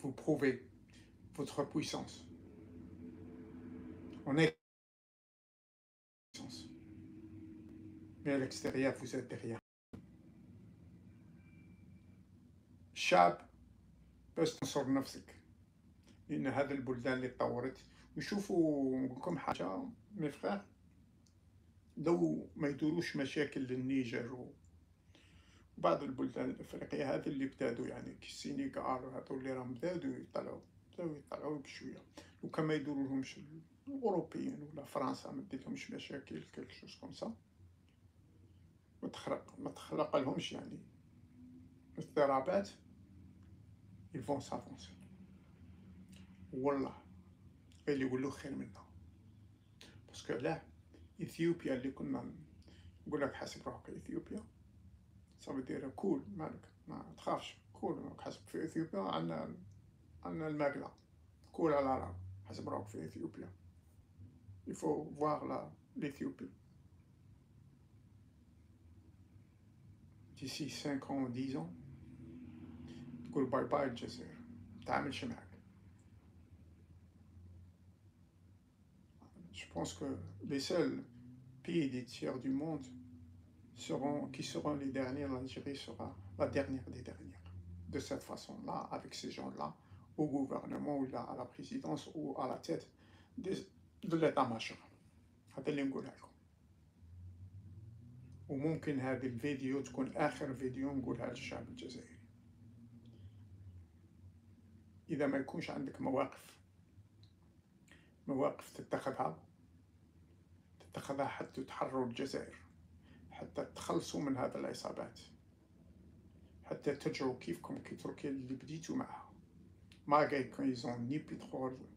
vous prouvez votre puissance. On est puissance. Mais à l'extérieur, vous êtes derrière. شاب بس تنصر نفسك، لأن هذا البلدان اللي تطورت وشوفوا نقول لكم حاجة مي فخير، لو ما يدوروش مشاكل للنيجر وبعض البلدان الأفريقية هذه اللي بدادوا يعني كي السينيغال وهذو اللي راهم بدادوا يطلعوا بشوية، لو كان ما يدورولهمش الأوروبيين ولا فرنسا ما ديرلهمش مشاكل كيلك شوز كوم سا، ما تخلق لهمش يعني اضطرابات، ils vont s'avancer. والله اللي يقولوا خير منا، باسكو لا اثيوبيا اللي كنا نقول لك حاسب روحك اثيوبيا صافي دير كول مالك ما تخافش كول راك حاسب في اثيوبيا عندنا الماكلة كول على العرب حاسب روحك في اثيوبيا il faut voir l'Éthiopie d'ici 5 ans 10 ans تقول باي باي الجزائر متعاملش معاك. Je pense que les seuls pays des tiers du monde qui seront les derniers, l'Algérie sera la dernière des dernières. De cette façon-là, avec ces gens-là, au gouvernement ou à la présidence ou à la tête de l'état-major. هذا اللي نقولها لكم. وممكن هذه الفيديو تكون آخر فيديو نقولها للشعب الجزائري. إذا ما يكونش عندك مواقف تتخذها حتى تحرروا الجزائر، حتى تخلصوا من هذه العصابات، حتى ترجعوا كيفكم كي تركيا اللي بديتوا معها. ما ils ont ni pétrole